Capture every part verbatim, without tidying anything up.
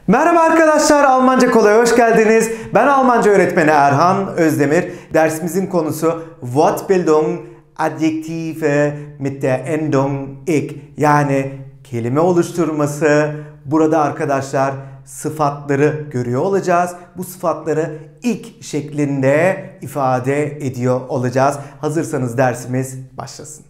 Merhaba arkadaşlar, Almanca Kolay'a hoş geldiniz. Ben Almanca öğretmeni Erhan Özdemir. Dersimizin konusu Wortbildung, Adjektive mit der Endung ich. Yani kelime oluşturması. Burada arkadaşlar sıfatları görüyor olacağız. Bu sıfatları ich şeklinde ifade ediyor olacağız. Hazırsanız dersimiz başlasın.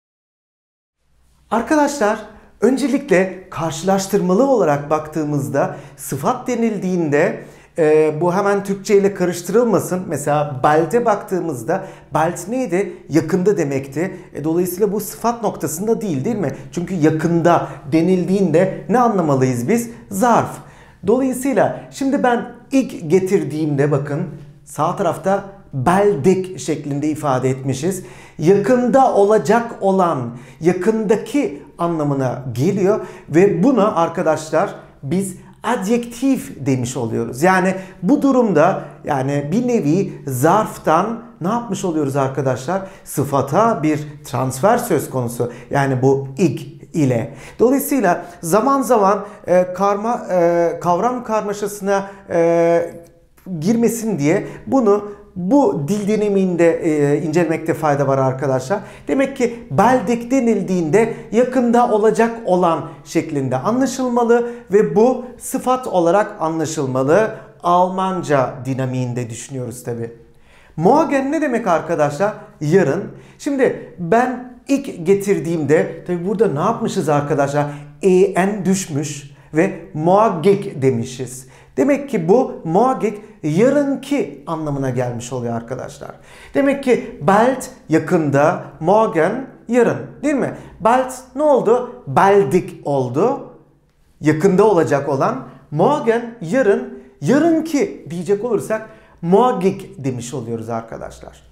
Arkadaşlar, öncelikle karşılaştırmalı olarak baktığımızda sıfat denildiğinde e, bu hemen Türkçe ile karıştırılmasın. Mesela bald'e baktığımızda bald neydi? Yakında demekti. E, dolayısıyla bu sıfat noktasında değil değil mi? Çünkü yakında denildiğinde ne anlamalıyız biz? Zarf. Dolayısıyla şimdi ben ilk getirdiğimde bakın sağ tarafta baldig şeklinde ifade etmişiz. Yakında olacak olan, yakındaki anlamına geliyor ve buna arkadaşlar biz adjektif demiş oluyoruz. Yani bu durumda yani bir nevi zarftan ne yapmış oluyoruz arkadaşlar? Sıfata bir transfer söz konusu. Yani bu ich ile. Dolayısıyla zaman zaman e, karma e, kavram karmaşasına e, girmesin diye bunu bu dil dinaminde e, incelemekte fayda var arkadaşlar. Demek ki baldig denildiğinde yakında olacak olan şeklinde anlaşılmalı ve bu sıfat olarak anlaşılmalı. Almanca dinamiğinde düşünüyoruz tabi. Morgen ne demek arkadaşlar? Yarın. Şimdi ben ilk getirdiğimde tabi burada ne yapmışız arkadaşlar? En düşmüş ve morgig demişiz. Demek ki bu morgig yarınki anlamına gelmiş oluyor arkadaşlar. Demek ki bald yakında, morgen yarın değil mi? Bald ne oldu? Baldig oldu. Yakında olacak olan. Morgen yarın, yarınki diyecek olursak morgig demiş oluyoruz arkadaşlar.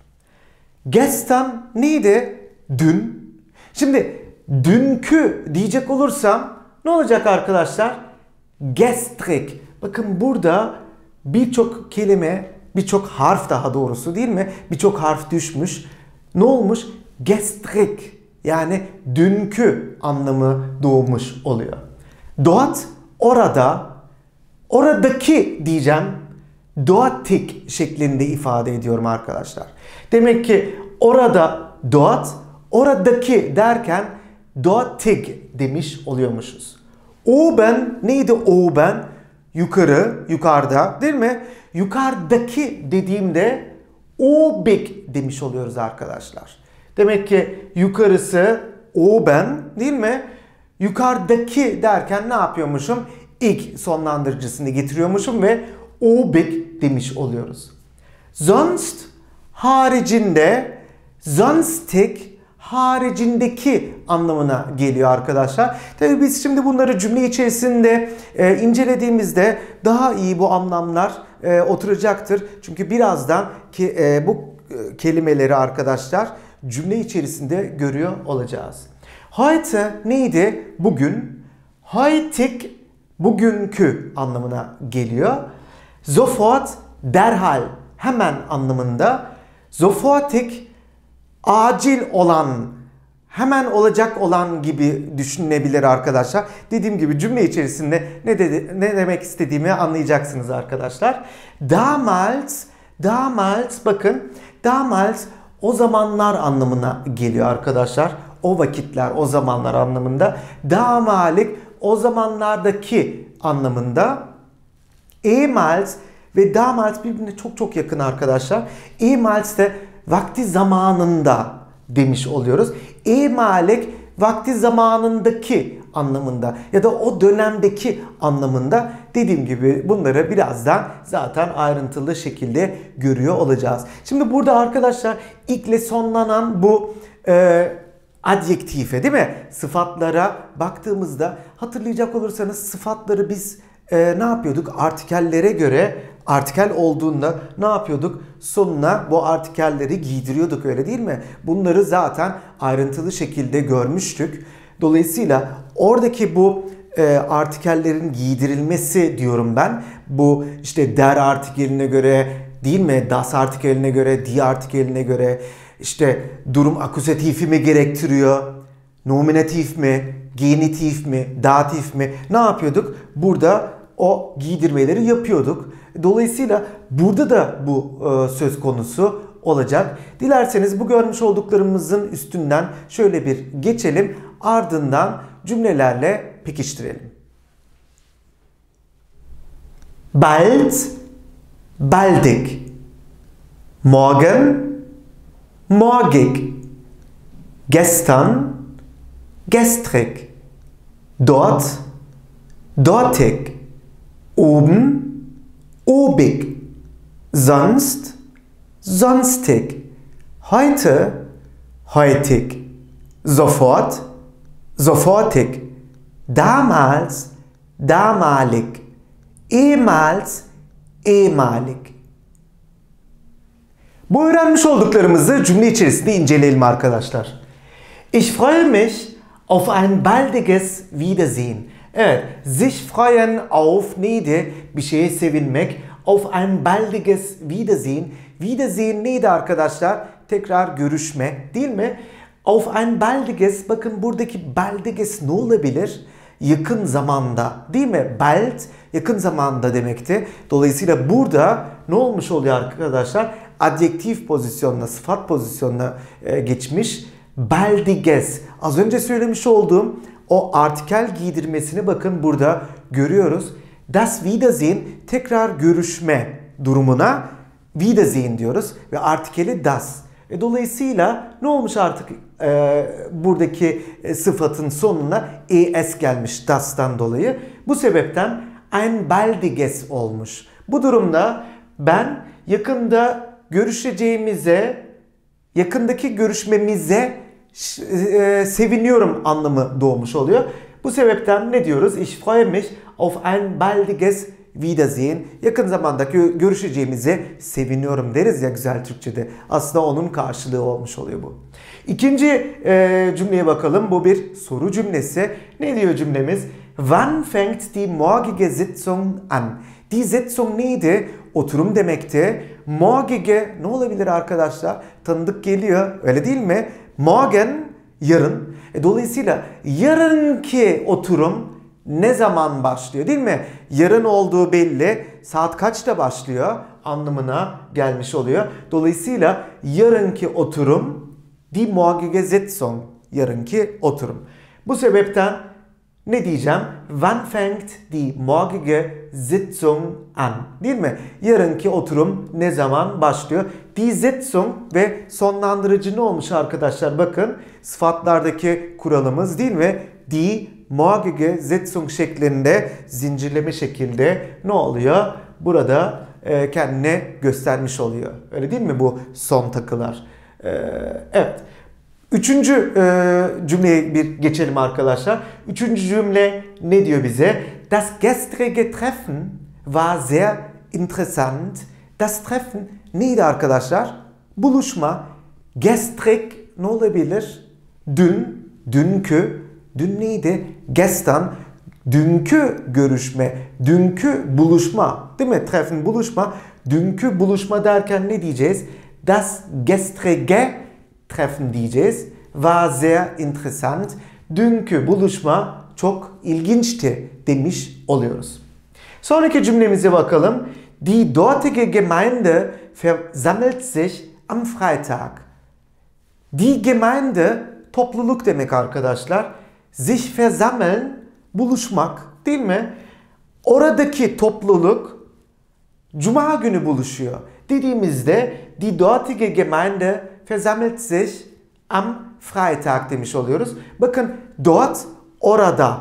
Gestern neydi? Dün. Şimdi dünkü diyecek olursam ne olacak arkadaşlar? Gestrig. Bakın burada birçok kelime, birçok harf daha doğrusu değil mi? Birçok harf düşmüş. Ne olmuş? Gestrig. Yani dünkü anlamı doğmuş oluyor. Dort orada, oradaki diyeceğim. Dortig şeklinde ifade ediyorum arkadaşlar. Demek ki orada dort, oradaki derken dortig demiş oluyormuşuz. Oben neydi oben? Yukarı, yukarıda değil mi? Yukarıdaki dediğimde obig demiş oluyoruz arkadaşlar. Demek ki yukarısı oben değil mi? Yukarıdaki derken ne yapıyormuşum? Ich sonlandırıcısını getiriyormuşum ve obig demiş oluyoruz. Sonst haricinde, sonstig haricindeki anlamına geliyor arkadaşlar. Tabii biz şimdi bunları cümle içerisinde e, incelediğimizde daha iyi bu anlamlar e, oturacaktır. Çünkü birazdan ki e, bu e, kelimeleri arkadaşlar cümle içerisinde görüyor olacağız. Heute neydi? Bugün. Heutig bugünkü anlamına geliyor. Sofort derhal hemen anlamında. Sofortig acil olan, hemen olacak olan gibi düşünülebilir arkadaşlar. Dediğim gibi cümle içerisinde ne, dedi, ne demek istediğimi anlayacaksınız arkadaşlar. Damals, damals bakın, damals o zamanlar anlamına geliyor arkadaşlar. O vakitler, o zamanlar anlamında. Damalig o zamanlardaki anlamında. Ehemals ve damals birbirine çok çok yakın arkadaşlar. Ehemals de vakti zamanında demiş oluyoruz. Ehemalig vakti zamanındaki anlamında ya da o dönemdeki anlamında. Dediğim gibi bunları birazdan zaten ayrıntılı şekilde görüyor olacağız. Şimdi burada arkadaşlar ikle sonlanan bu e, adjektife değil mi? Sıfatlara baktığımızda hatırlayacak olursanız sıfatları biz e, ne yapıyorduk? Artikellere göre artikel olduğunda ne yapıyorduk? Sonuna bu artikelleri giydiriyorduk öyle değil mi? Bunları zaten ayrıntılı şekilde görmüştük. Dolayısıyla oradaki bu e, artikellerin giydirilmesi diyorum ben. Bu işte der artikeline göre değil mi? Das artikeline göre, die artikeline göre işte durum akuzatifi mi gerektiriyor? Nominatif mi? Genitif mi? Datif mi? Ne yapıyorduk? Burada o giydirmeleri yapıyorduk. Dolayısıyla burada da bu e, söz konusu olacak. Dilerseniz bu görmüş olduklarımızın üstünden şöyle bir geçelim. Ardından cümlelerle pekiştirelim. Bald, baldig. Morgen, morgig. Gestern, gestrig. Dort, dortig. Oben, obig. Sonst, sonstig. Heute, heutig. Sofort, sofortig. Damals, damalig. Ehemals, ehemalig. Bu öğrenmiş olduklarımızı cümle içerisinde inceleyelim arkadaşlar. Ich freue mich auf ein baldiges Wiedersehen. Evet, sich freuen auf neydi? Bir şeye sevinmek. Auf ein baldiges Wiedersehen. Wiedersehen neydi arkadaşlar? Tekrar görüşme, değil mi? Auf ein baldiges, bakın buradaki baldiges ne olabilir? Yakın zamanda, değil mi? Bald, yakın zamanda demekti. Dolayısıyla burada ne olmuş oluyor arkadaşlar? Adjektif pozisyonuna, sıfat pozisyonuna e, geçmiş. Baldiges. Az önce söylemiş olduğum o artikel giydirmesini bakın burada görüyoruz. Das Wiedersehen, tekrar görüşme durumuna Wiedersehen diyoruz ve artikeli das. E, dolayısıyla ne olmuş artık e, buradaki e, sıfatın sonuna es gelmiş das'tan dolayı. Bu sebepten ein baldiges olmuş. Bu durumda ben yakında görüşeceğimize, yakındaki görüşmemize e, seviniyorum anlamı doğmuş oluyor. Bu sebepten ne diyoruz? Ich freue mich auf ein baldiges Wiedersehen. Yakın zamanda görüşeceğimize seviniyorum deriz ya güzel Türkçe'de. Aslında onun karşılığı olmuş oluyor bu. İkinci e, cümleye bakalım. Bu bir soru cümlesi. Ne diyor cümlemiz? Wann fängt die morgige Sitzung an? Die Sitzung neydi? Oturum demekti. Morgige ne olabilir arkadaşlar? Tanıdık geliyor. Öyle değil mi? Morgen yarın. E, dolayısıyla yarınki oturum ne zaman başlıyor, değil mi? Yarın olduğu belli. Saat kaçta başlıyor anlamına gelmiş oluyor. Dolayısıyla yarınki oturum die morgige Sitzung. Yarınki oturum. Bu sebepten ne diyeceğim? Wann fängt die morgige Sitzung an? Değil mi? Yarınki oturum ne zaman başlıyor? Die Sitzung ve sonlandırıcı ne olmuş arkadaşlar? Bakın sıfatlardaki kuralımız değil mi? Die morgige Sitzung şeklinde zincirleme şekilde ne oluyor? Burada e, kendine göstermiş oluyor. Öyle değil mi bu son takılar? E, evet. Üçüncü e, cümleye bir geçelim arkadaşlar. Üçüncü cümle ne diyor bize? Das gestrige Treffen war sehr interessant. Das Treffen neydi arkadaşlar? Buluşma. Gestrig ne olabilir? Dün, dünkü. Dün neydi? Gestern. Dünkü görüşme, dünkü buluşma. Değil mi? Treffen, buluşma. Dünkü buluşma derken ne diyeceğiz? Das gestrige Treffen diyeceğiz. War sehr interessant. Dünkü buluşma çok ilginçti demiş oluyoruz. Sonraki cümlemize bakalım. Die dortige Gemeinde versammelt sich am Freitag. Die Gemeinde topluluk demek arkadaşlar. Sich versammeln buluşmak değil mi? Oradaki topluluk Cuma günü buluşuyor. Dediğimizde die dortige Gemeinde versammelt sich am Freitag demiş oluyoruz. Bakın dort orada.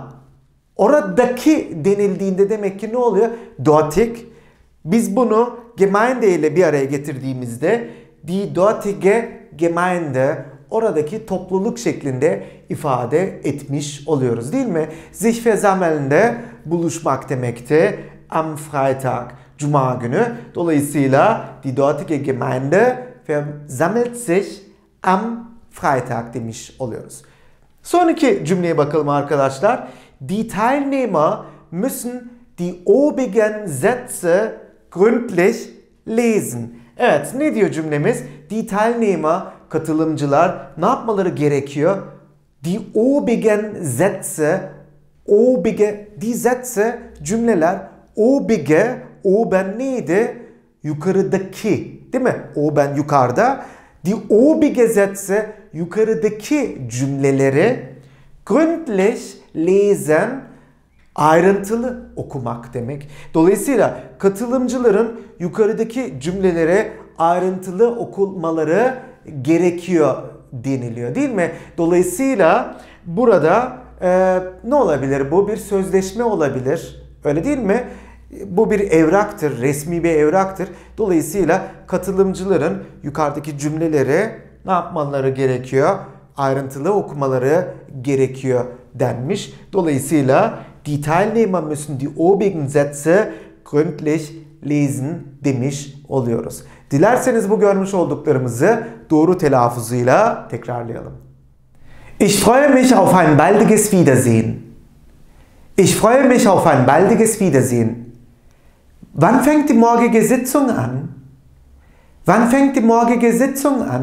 Oradaki denildiğinde demek ki ne oluyor? Dortig. Biz bunu Gemeinde ile bir araya getirdiğimizde die dortige Gemeinde oradaki topluluk şeklinde ifade etmiş oluyoruz değil mi? Sich versammeln de buluşmak demekti. Am Freitag, Cuma günü. Dolayısıyla die dortige Gemeinde versammelt sich am Freitag demiş oluyoruz. Sonraki cümleye bakalım arkadaşlar. Die Teilnehmer müssen die obigen Sätze gründlich lesen. Evet, ne diyor cümlemiz? Die Teilnehmer, katılımcılar ne yapmaları gerekiyor? Die obigen Sätze, obige, die Sätze, cümleler obige, oben neydi? Yukarıdaki, değil mi? Oben yukarıda. Die obige Sätze, yukarıdaki cümleleri gründlich lesen, ayrıntılı okumak demek. Dolayısıyla katılımcıların yukarıdaki cümlelere ayrıntılı okumaları gerekiyor deniliyor, değil mi? Dolayısıyla burada e, ne olabilir? Bu bir sözleşme olabilir. Öyle değil mi? Bu bir evraktır, resmi bir evraktır. Dolayısıyla katılımcıların yukarıdaki cümleleri ne yapmaları gerekiyor? Ayrıntılı okumaları gerekiyor denmiş. Dolayısıyla die Teilnehmer müssen die obigen Sätze gründlich lesen demiş oluyoruz. Dilerseniz bu görmüş olduklarımızı doğru telaffuzuyla tekrarlayalım. Ich freue mich auf ein baldiges Wiedersehen. Ich freue mich auf ein baldiges Wiedersehen. Wann fängt die morgige Sitzung an? Wann fängt die morgige Sitzung an?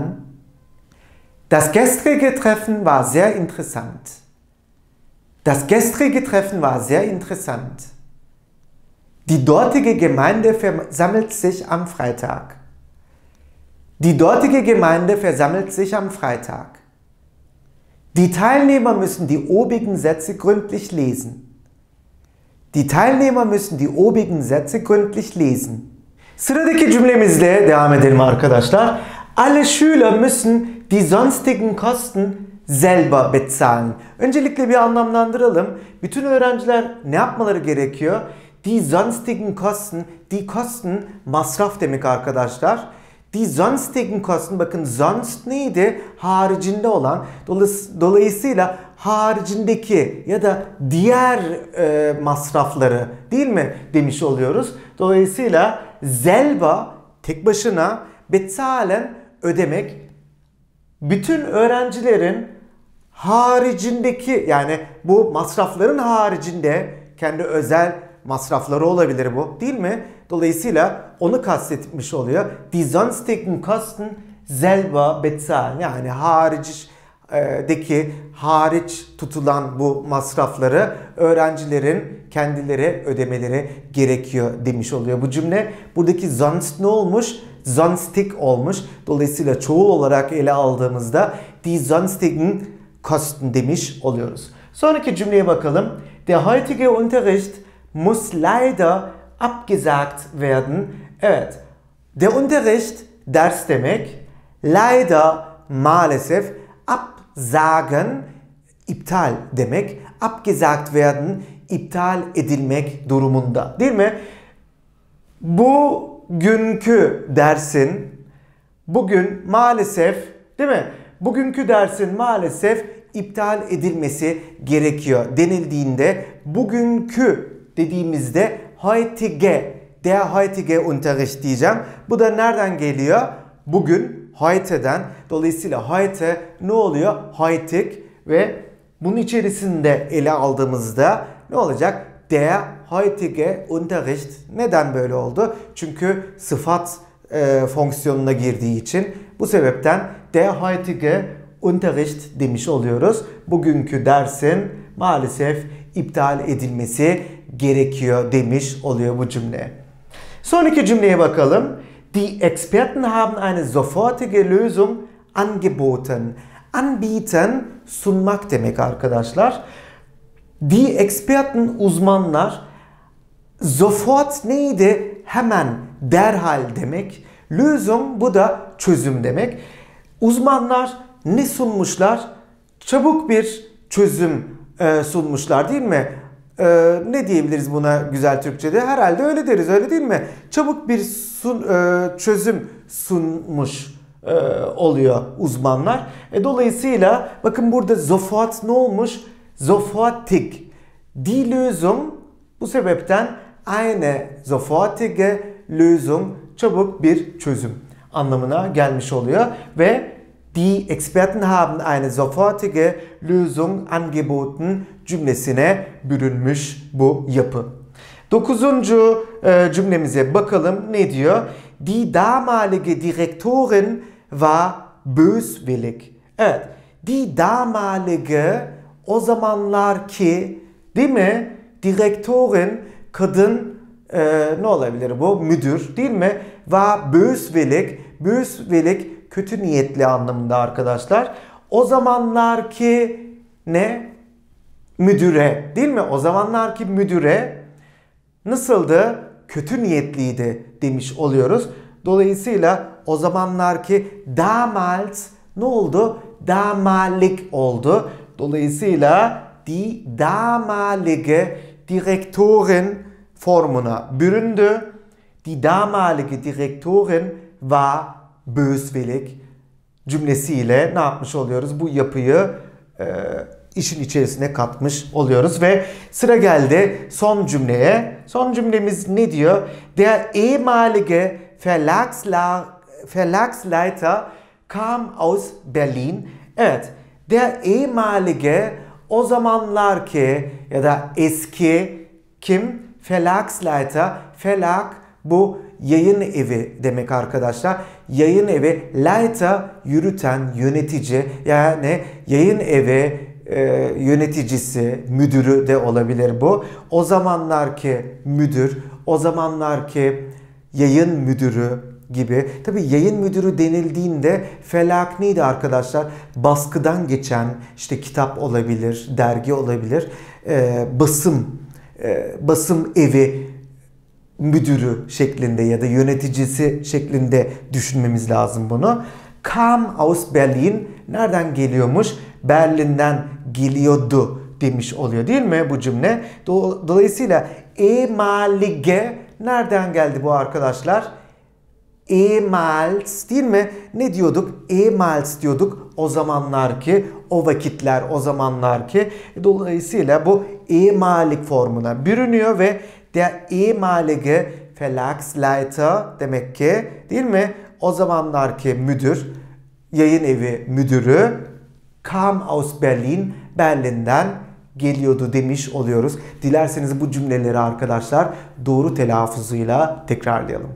Das gestrige Treffen war sehr interessant. Das gestrige Treffen war sehr interessant. Die dortige Gemeinde versammelt sich am Freitag. Die dortige Gemeinde versammelt sich am Freitag. Die Teilnehmer müssen die obigen Sätze gründlich lesen. Die Teilnehmer müssen die obigen Sätze gründlich lesen. Sıradaki cümlemizle devam edelim arkadaşlar. Alle Schüler müssen die sonstigen Kosten selber bezahlen. Öncelikle bir anlamlandıralım. Bütün öğrenciler ne yapmaları gerekiyor? Die sonstigen Kosten, die Kosten masraf demek arkadaşlar. Die sonstigen Kosten, bakın sonst neydi? Haricinde olan. Dolayısıyla haricindeki ya da diğer e, masrafları değil mi demiş oluyoruz. Dolayısıyla selber tek başına, bezahlen ödemek. Bütün öğrencilerin haricindeki, yani bu masrafların haricinde kendi özel masrafları olabilir bu, değil mi? Dolayısıyla onu kastetmiş oluyor. Die sonstigen Kosten selber bezahlen, yani haricdeki, hariç tutulan bu masrafları öğrencilerin kendileri ödemeleri gerekiyor demiş oluyor bu cümle. Buradaki sonst ne olmuş? Sonstig olmuş. Dolayısıyla çoğul olarak ele aldığımızda die sonstigen Kosten demiş oluyoruz. Sonraki cümleye bakalım. Der heutige Unterricht muss leider abgesagt werden. Evet. Der Unterricht ders demek. Leider maalesef. Absagen iptal demek. Abgesagt werden iptal edilmek durumunda. Değil mi? Bugünkü dersin bugün maalesef, değil mi? Bugünkü dersin maalesef iptal edilmesi gerekiyor denildiğinde, bugünkü dediğimizde heutige, der heutige Unterricht diyeceğim. Bu da nereden geliyor? Bugün, heute'den. Dolayısıyla heute ne oluyor? Heutig ve bunun içerisinde ele aldığımızda ne olacak? Der heutige Unterricht. Neden böyle oldu? Çünkü sıfat e, fonksiyonuna girdiği için. Bu sebepten der heutige Unterricht demiş oluyoruz. Bugünkü dersin maalesef iptal edilmesi gerekiyor demiş oluyor bu cümle. Sonraki cümleye bakalım. Die Experten haben eine sofortige Lösung angeboten. Anbieten sunmak demek arkadaşlar. Die Experten uzmanlar, sofort neydi? Hemen, derhal demek. Lösung bu da çözüm demek. Uzmanlar ne sunmuşlar? Çabuk bir çözüm e, sunmuşlar, değil mi? E, ne diyebiliriz buna güzel Türkçe'de? Herhalde öyle deriz, öyle değil mi? Çabuk bir sun, e, çözüm sunmuş e, oluyor uzmanlar. E, dolayısıyla bakın burada sofort ne olmuş? Sofortig. Die Lösung, bu sebepten eine sofortige Lösung, çabuk bir çözüm anlamına gelmiş oluyor ve die Experten haben eine sofortige Lösung angeboten cümlesine bürünmüş bu yapı. Dokuzuncu e, cümlemize bakalım ne diyor? Die damalige Direktorin war böswillig. Evet, die damalige, o zamanlar ki, değil mi? Direktorin, kadın e, ne olabilir bu? Müdür değil mi? Var böswillig. Böswillig kötü niyetli anlamında arkadaşlar. O zamanlar ki ne? Müdüre değil mi? O zamanlar ki müdüre nasıldı? Kötü niyetliydi demiş oluyoruz. Dolayısıyla o zamanlar ki damals ne oldu? Damalig oldu. Dolayısıyla die damalige Direktorin formuna büründü. Die damalige Direktorin war böswillig cümlesiyle ne yapmış oluyoruz? Bu yapıyı e, işin içerisine katmış oluyoruz ve sıra geldi son cümleye. Son cümlemiz ne diyor? Der ehemalige Verlagsla Verlagsleiter kam aus Berlin. Evet, der ehemalige o zamanlar ki ya da eski kim? Verlagsleiter. Verlag bu yayın evi demek arkadaşlar. Yayın evi, Leiter yürüten, yönetici, yani yayın evi e, yöneticisi, müdürü de olabilir bu. O zamanlar ki müdür, o zamanlar ki yayın müdürü gibi. Tabii yayın müdürü denildiğinde felak neydi arkadaşlar? Baskıdan geçen işte kitap olabilir, dergi olabilir, e, basım, e, basım evi müdürü şeklinde ya da yöneticisi şeklinde düşünmemiz lazım bunu. Kam aus Berlin nereden geliyormuş? Berlin'den geliyordu demiş oluyor değil mi bu cümle? Dolayısıyla ehemalige nereden geldi bu arkadaşlar? Ehemals değil mi? Ne diyorduk? Ehemals diyorduk. O zamanlar ki, o vakitler, o zamanlar ki. Dolayısıyla bu ehemalig formuna bürünüyor ve der ehemalige Verlagsleiter demek ki değil mi? O zamanlar ki müdür, yayın evi müdürü kam aus Berlin, Berlin'den geliyordu demiş oluyoruz. Dilerseniz bu cümleleri arkadaşlar doğru telaffuzuyla tekrarlayalım.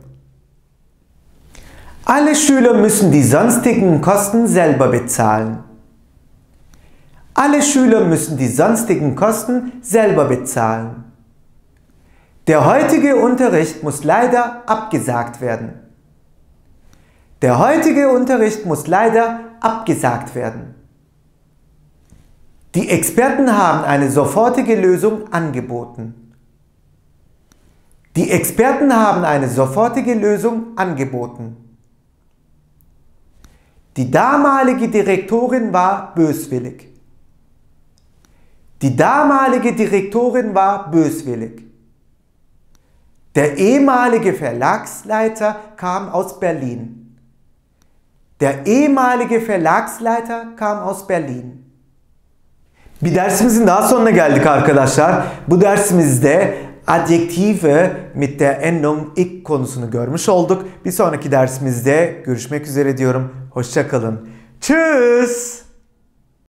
Alle Schüler müssen die sonstigen Kosten selber bezahlen. Alle Schüler müssen die sonstigen Kosten selber bezahlen. Der heutige Unterricht muss leider abgesagt werden. Der heutige Unterricht muss leider abgesagt werden. Die Experten haben eine sofortige Lösung angeboten. Die Experten haben eine sofortige Lösung angeboten. Die damalige Direktorin war böswillig. Die damalige Direktorin war böswillig. Der ehemalige Verlagsleiter kam aus Berlin. Der ehemalige Verlagsleiter kam aus Berlin. Bir dersimizin daha sonuna geldik arkadaşlar. Bu dersimizde adjektive mit der Endung ik konusunu görmüş olduk. Bir sonraki dersimizde görüşmek üzere diyorum. Hoşça kalın. Tschüss.